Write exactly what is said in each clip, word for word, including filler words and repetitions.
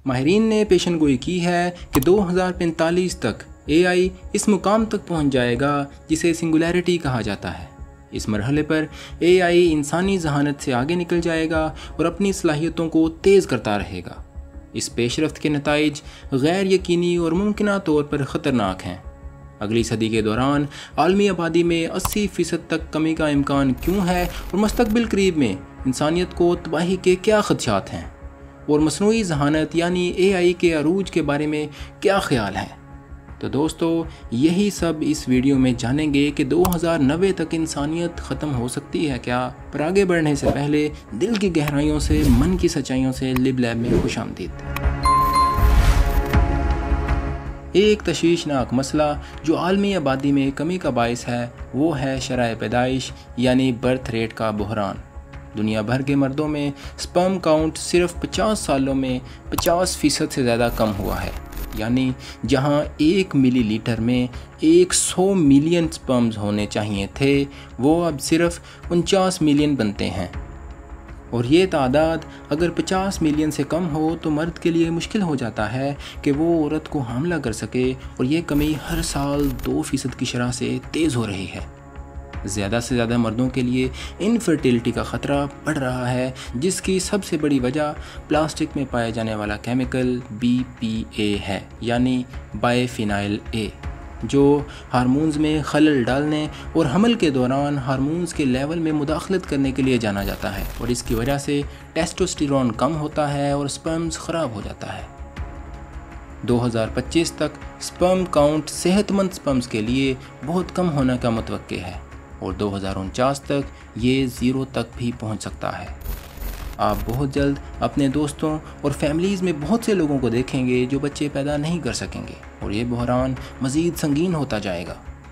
माहिरीन ने पेशन गोई की है कि दो हज़ार पैंतालीस तक ए आई इस मुकाम तक पहुंच जाएगा जिसे सिंगुलैरिटी कहा जाता है। इस मरहले पर ए आई इंसानी जहानत से आगे निकल जाएगा और अपनी सलाहियतों को तेज़ करता रहेगा। इस पेशरफ्त के नताइज गैर यकीनी और मुमकिन तौर पर ख़तरनाक हैं। अगली सदी के दौरान आलमी आबादी में अस्सी फ़ीसद तक कमी का इम्कान क्यों है और मुस्तक़बिल करीब में इंसानियत को तबाही के क्या ख़दशात हैं और मसनूई जहानत यानी ए आई के अरूज के बारे में क्या ख्याल है। तो दोस्तों, यही सब इस वीडियो में जानेंगे कि दो हज़ार नब्बे तक इंसानियत ख़त्म हो सकती है क्या। पर आगे बढ़ने से पहले दिल की गहराइयों से, मन की सच्चाइयों से लिब लैब में खुशामदीद। एक तशवीशनाक मसला जो आलमी आबादी में कमी का बायस है वो है शरह पैदाइश यानी बर्थ रेट का बहरान। दुनिया भर के मर्दों में स्पर्म काउंट सिर्फ पचास सालों में पचास फ़ीसद से ज़्यादा कम हुआ है, यानी जहां एक मिलीलीटर में एक सौ मिलियन स्पर्म्स होने चाहिए थे वो अब सिर्फ उनचास मिलियन बनते हैं। और ये तादाद अगर पचास मिलियन से कम हो तो मर्द के लिए मुश्किल हो जाता है कि वो औरत को हामला कर सके, और ये कमी हर साल दो फ़ीसद की शरह से तेज़ हो रही है। ज़्यादा से ज़्यादा मर्दों के लिए इनफर्टिलिटी का ख़तरा बढ़ रहा है, जिसकी सबसे बड़ी वजह प्लास्टिक में पाया जाने वाला केमिकल बी पी ए है, यानी बाइफिनाइल ए, जो हार्मोन्स में खलल डालने और हमल के दौरान हार्मोन्स के लेवल में मुदाखलत करने के लिए जाना जाता है, और इसकी वजह से टेस्टोस्टेरोन कम होता है और स्पर्म्स ख़राब हो जाता है। दो हज़ार पच्चीस तक स्पर्म काउंट सेहतमंद स्पर्म्स के लिए बहुत कम होने का मुतवक्के है और दो हज़ार उनचास तक ये ज़ीरो तक भी पहुंच सकता है। आप बहुत जल्द अपने दोस्तों और फैमिलीज़ में बहुत से लोगों को देखेंगे जो बच्चे पैदा नहीं कर सकेंगे, और ये बहरान मज़ीद संगीन होता जाएगा।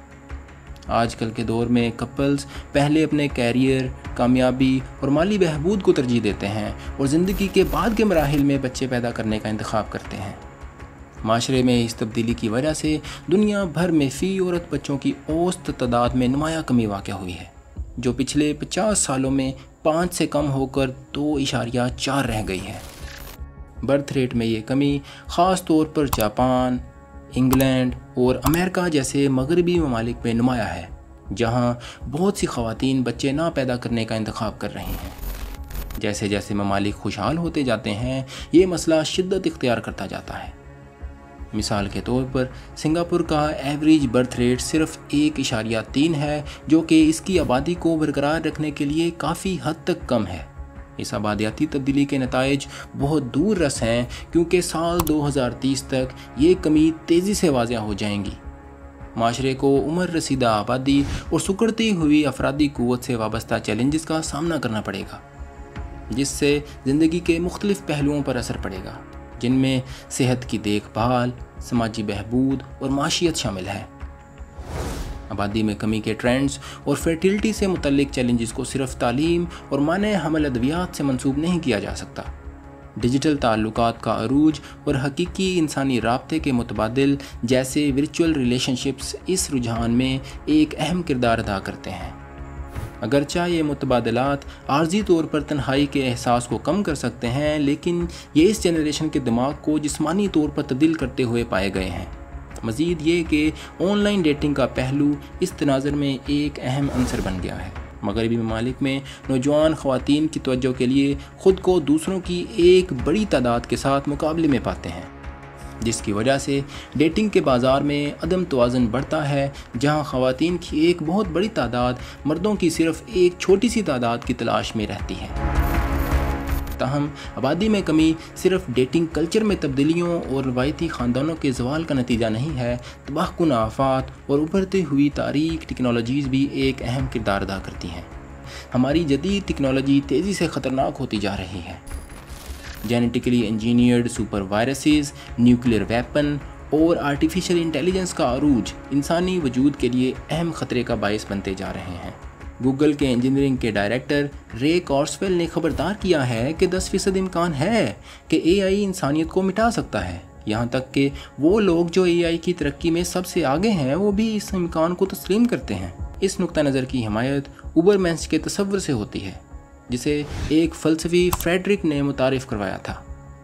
आजकल के दौर में कपल्स पहले अपने कैरियर, कामयाबी और माली बहबूद को तरजीह देते हैं और ज़िंदगी के बाद के मराहिल में बच्चे पैदा करने का इंतखाब करते हैं। माशरे में इस तब्दीली की वजह से दुनिया भर में फ़ी औरत बच्चों की औसत तादाद में नुमाया कमी वाक़ हुई है, जो पिछले पचास सालों में पाँच से कम होकर दो इशारिया चार रह गई है। बर्थ रेट में ये कमी ख़ास तौर पर जापान, इंग्लैंड और अमेरिका जैसे मगरबी ममालिक में नुमाया है, जहाँ बहुत सी ख़वातीन बच्चे ना पैदा करने का इंतखाब कर रही हैं। जैसे जैसे ममालिक खुशहाल होते जाते हैं ये मसला शिद्दत इख्तियार करता जाता है। मिसाल के तौर पर सिंगापुर का एवरेज बर्थ रेट सिर्फ एक इशारिया तीन है, जो कि इसकी आबादी को बरकरार रखने के लिए काफ़ी हद तक कम है। इस आबादियाती तब्दीली के नताइज बहुत दूर रस हैं, क्योंकि साल दो हज़ार तीस तक ये कमी तेज़ी से वाज़िया हो जाएंगी। माशरे को उम्र रसीदा आबादी और सुकड़ती हुई अफरादी क़ुव्वत से वाबस्ता चैलेंजेस का सामना करना पड़ेगा, जिससे ज़िंदगी के मुख्तलिफ़ पहलुओं पर असर पड़ेगा, जिनमें सेहत की देखभाल, समाजी बहबूद और माशियत शामिल है। आबादी में कमी के ट्रेंड्स और फर्टिलिटी से मुतल्लिक चैलेंजेस को सिर्फ तालीम और माने हमल अद्वियात से मंसूब नहीं किया जा सकता। डिजिटल ताल्लुकात का अरूज और हकीकी इंसानी राब्ते के मुतबादिल जैसे वर्चुअल रिलेशनशिप्स इस रुझान में एक अहम किरदार अदा करते हैं। अगरचा ये मुतबादलात आर्जी तौर पर तन्हाई के एहसास को कम कर सकते हैं, लेकिन ये इस जनरेशन के दिमाग को जिस्मानी तौर पर तब्दील करते हुए पाए गए हैं। मज़ीद ये कि ऑनलाइन डेटिंग का पहलू इस तनाज़ुर में एक अहम अंसर बन गया है। मगरबी ममालिक में नौजवान ख़वातीन की तवज्जो के लिए ख़ुद को दूसरों की एक बड़ी तादाद के साथ मुकाबले में पाते हैं, जिसकी वजह से डेटिंग के बाज़ार में अदम तवाज़ुन बढ़ता है, जहां ख़वातीन की एक बहुत बड़ी तादाद मर्दों की सिर्फ एक छोटी सी तादाद की तलाश में रहती है। ताहम आबादी में कमी सिर्फ डेटिंग कल्चर में तब्दीलियों और रवायती ख़ानदानों के ज़वाल का नतीजा नहीं है। तबाहकुन आफ़ात और उभरती हुई तारीख टेक्नोलॉजीज़ भी एक अहम किरदार अदा करती हैं। हमारी जदीद टेक्नोलॉजी तेज़ी से ख़तरनाक होती जा रही है। Genetically engineered super viruses, nuclear weapon और आर्टिफिशियल इंटेलिजेंस का अरूज इंसानी वजूद के लिए अहम ख़तरे का बायस बनते जा रहे हैं। गूगल के इंजीनियरिंग के डायरेक्टर रे कॉर्सवेल ने खबरदार किया है कि दस फीसद इम्कान है कि एआई इंसानियत को मिटा सकता है। यहाँ तक कि वो लोग जो एआई की तरक्की में सबसे आगे हैं वो भी इस इम्कान को तस्लीम करते हैं। इस नुक्ता नज़र की हिमायत उबरमेंस के तसव्वुर से होती है, जिसे एक फ़लसफ़ी फ्रेडरिक ने मुतारिफ़ करवाया था।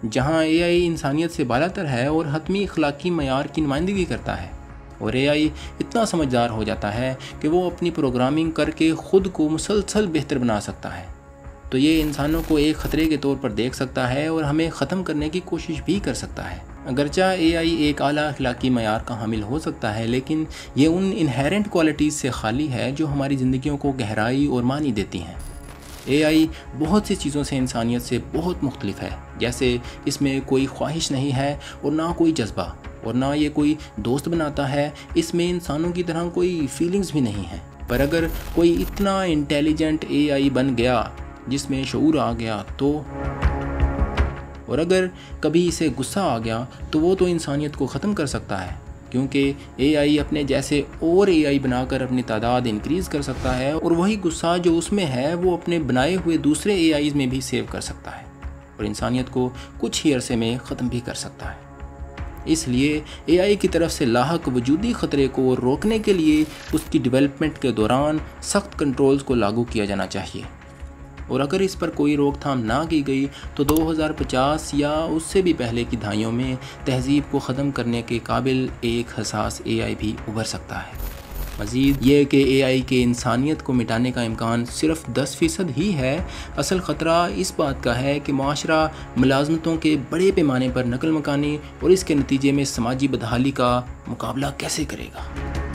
जहां ए आई इंसानियत से बालातर है और हतमी अखलाकी मयार की नुमाइंदगी करता है, और ए आई इतना समझदार हो जाता है कि वो अपनी प्रोग्रामिंग करके ख़ुद को मुसलसल बेहतर बना सकता है, तो ये इंसानों को एक ख़तरे के तौर पर देख सकता है और हमें ख़त्म करने की कोशिश भी कर सकता है। अगरचा ए आई एक आला अखलाकी मयार का हामिल हो सकता है, लेकिन ये उन इनहेरेंट क्वालिटीज़ से खाली है जो हमारी ज़िंदगियों को गहराई और मानी देती हैं। ए आई बहुत सी चीज़ों से इंसानियत से बहुत मुख्तलिफ है, जैसे इसमें कोई ख्वाहिश नहीं है और ना कोई जज्बा, और ना ये कोई दोस्त बनाता है। इसमें इंसानों की तरह कोई फीलिंग्स भी नहीं है। पर अगर कोई इतना इंटेलिजेंट ए आई बन गया जिसमें शऊर आ गया तो, और अगर कभी इसे गुस्सा आ गया तो वो तो इंसानियत को ख़त्म कर सकता है, क्योंकि ए आई अपने जैसे और ए आई बनाकर अपनी तादाद इंक्रीज़ कर सकता है, और वही गुस्सा जो उसमें है वो अपने बनाए हुए दूसरे ए आईज़ में भी सेव कर सकता है और इंसानियत को कुछ ही अरसे में ख़त्म भी कर सकता है। इसलिए ए आई की तरफ से लाहक वजूदी ख़तरे को रोकने के लिए उसकी डेवलपमेंट के दौरान सख्त कंट्रोल्स को लागू किया जाना चाहिए, और अगर इस पर कोई रोकथाम ना की गई तो दो हज़ार पचास या उससे भी पहले की दहाइयों में तहज़ीब को ख़त्म करने के काबिल एक हसास ए आई भी उभर सकता है। मज़ीद ये कि ए आई के इंसानियत को मिटाने का इम्कान सिर्फ दस फ़ीसद ही है। असल ख़तरा इस बात का है कि माशरा मुलाजमतों के बड़े पैमाने पर नकल मकानी और इसके नतीजे में समाजी बदहाली का मुकाबला कैसे करेगा।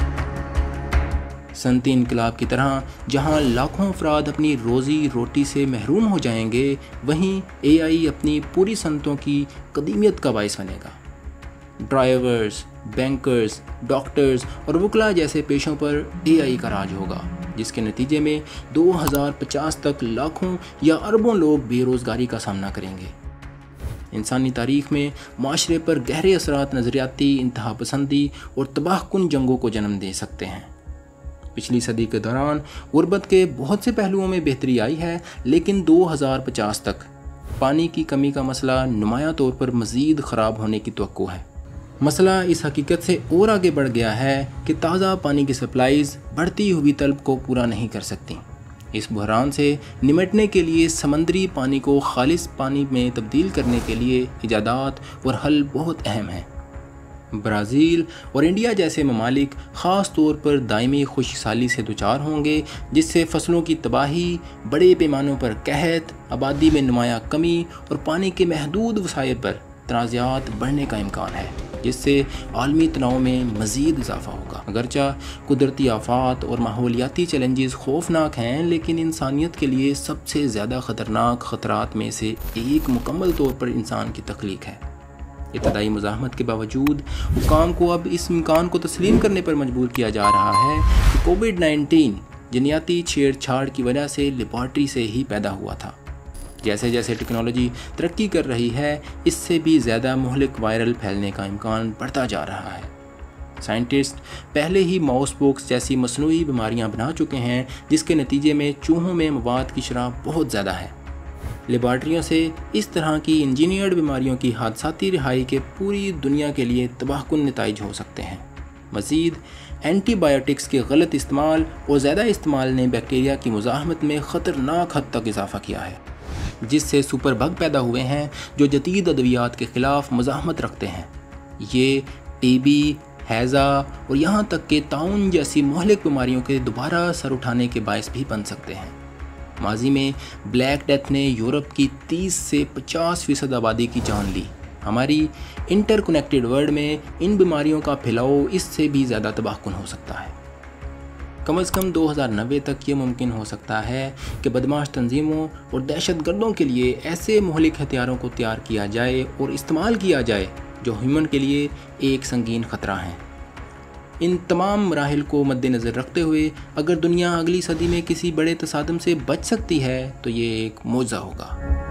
सनती इनकलाब की तरह जहां लाखों अफराद अपनी रोज़ी रोटी से महरूम हो जाएंगे, वहीं ए आई अपनी पूरी सनतों की कदीमियत का बाइस बनेगा। ड्राइवर्स, बैंकर्स, डॉक्टर्स और वकला जैसे पेशों पर ए आई का राज होगा, जिसके नतीजे में दो हज़ार पचास तक लाखों या अरबों लोग बेरोज़गारी का सामना करेंगे। इंसानी तारीख़ में माशरे पर गहरे असरात नज़रियाती इंतहा पसंदी और तबाहकुन जंगों को जन्म दे सकते हैं। पिछली सदी के दौरान गुर्बत के बहुत से पहलुओं में बेहतरी आई है, लेकिन दो हज़ार पचास तक पानी की कमी का मसला नुमायां तौर पर मज़ीद ख़राब होने की तवक्को है। मसला इस हकीकत से और आगे बढ़ गया है कि ताज़ा पानी की सप्लाईज़ बढ़ती हुई तलब को पूरा नहीं कर सकती। इस बहरान से निमटने के लिए समंदरी पानी को खालिस पानी में तब्दील करने के लिए इजादात और हल बहुत अहम हैं। ब्राज़ील और इंडिया जैसे ममालिक ख़ास तौर पर दायमी खुशहाली से दुचार होंगे, जिससे फसलों की तबाही, बड़े पैमानों पर कहत, आबादी में नुमायां कमी और पानी के महदूद वसाइल पर तनाज़ात बढ़ने का इम्कान है, जिससे आलमी तनाव में मज़ीद इजाफा होगा। अगरचा कुदरती आफात और माहौलियाती चैलेंजेस खौफनाक हैं, लेकिन इंसानियत के लिए सबसे ज़्यादा ख़तरनाक ख़तरात में से एक मुकम्मल तौर पर इंसान की तख्लीक है। इब्तदाई मुज़ाहमत के बावजूद हुक्काम को अब इस इम्कान को तस्लीम करने पर मजबूर किया जा रहा है कि कोविड नाइन्टीन जनियाती छेड़छाड़ की वजह से लेबॉर्ट्री से ही पैदा हुआ था। जैसे जैसे टेक्नोलॉजी तरक्की कर रही है, इससे भी ज़्यादा मुहलिक वायरल फैलने का इम्कान बढ़ता जा रहा है। साइंटिस्ट पहले ही माउस पॉक्स जैसी मसनूई बीमारियां बना चुके हैं, जिसके नतीजे में चूहों में मवाद की शरह बहुत ज़्यादा है। लेबॉर्ट्रियों से इस तरह की इंजीनियर्ड बीमारियों की हादसाती रिहाई के पूरी दुनिया के लिए तबाहकुन नताइज हो सकते हैं। मज़ीद एंटीबायोटिक्स के गलत इस्तेमाल और ज़्यादा इस्तेमाल ने बैक्टीरिया की मुज़ाहमत में ख़तरनाक हद तक इजाफ़ा किया है, जिससे सुपर बग पैदा हुए हैं जो जदीद अद्वियात के ख़िलाफ़ मुज़ाहमत रखते हैं। ये टी बी, हैज़ा और यहाँ तक कि ताउन जैसी मुहलिक बीमारियों के दोबारा सर उठाने के बायस भी बन सकते हैं। माजी में ब्लैक डेथ ने यूरोप की तीस से पचास फ़ीसद आबादी की जान ली। हमारी इंटरकनेक्टेड वर्ल्ड में इन बीमारियों का फैलाव इससे भी ज़्यादा तबाहकुन हो सकता है। कम अज़ कम दो हज़ार नब्बे तक ये मुमकिन हो सकता है कि बदमाश तंजीमों और दहशत गर्दों के लिए ऐसे मुहलिक हथियारों को तैयार किया जाए और इस्तेमाल किया जाए जो ह्यूमन के लिए एक संगीन ख़तरा हैं। इन तमाम मराहिल को मद्देनज़र रखते हुए अगर दुनिया अगली सदी में किसी बड़े तसादम से बच सकती है तो ये एक मौज़ा होगा।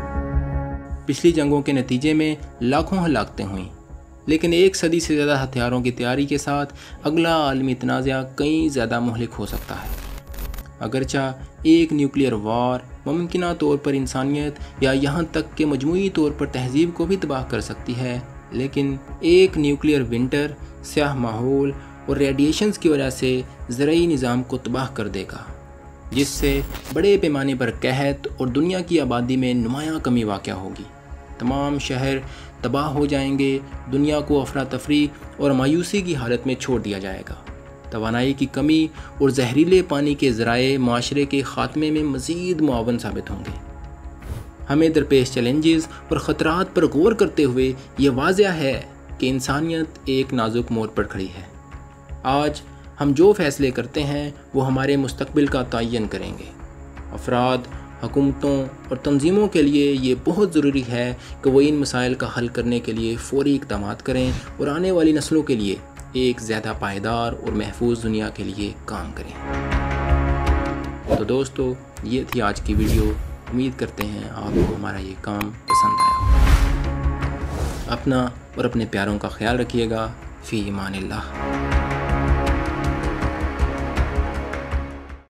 पिछली जंगों के नतीजे में लाखों हलाकतें हुईं, लेकिन एक सदी से ज़्यादा हथियारों की तैयारी के साथ अगला आलमी तनाज़ा कहीं ज़्यादा मुहलिक हो सकता है। अगरचा एक न्यूक्लियर वार मुमकिना तौर पर इंसानियत या यहाँ तक कि मजमूई तौर पर तहज़ीब को भी तबाह कर सकती है, लेकिन एक न्यूक्लियर विंटर स्याह माहौल और रेडिएशंस की वजह से ज़रई निज़ाम को तबाह कर देगा, जिससे बड़े पैमाने पर कहत और दुनिया की आबादी में नुमायां कमी वाक़या होगी। तमाम शहर तबाह हो जाएंगे, दुनिया को अफरा-तफरी और मायूसी की हालत में छोड़ दिया जाएगा। तवानाई की कमी और जहरीले पानी के ज़राए माशरे के ख़ात्मे में मज़ीद मुआवन साबित होंगे। हमें दरपेश चैलेंजेस और ख़तरात पर गौर करते हुए ये वाज़ह है कि इंसानियत एक नाजुक मोड़ पर खड़ी है। आज हम जो फ़ैसले करते हैं वो हमारे मुस्तक़बिल का तयन करेंगे। अफराद, हुकूमतों और तंजीमों के लिए ये बहुत ज़रूरी है कि वो इन मसाइल का हल करने के लिए फ़ौरी इक़दाम करें और आने वाली नस्लों के लिए एक ज़्यादा पायदार और महफूज दुनिया के लिए काम करें। तो दोस्तों, ये थी आज की वीडियो। उम्मीद करते हैं आपको हमारा ये काम पसंद आया होगा। अपना और अपने प्यारों का ख्याल रखिएगा। फ़ी अमानिल्लाह।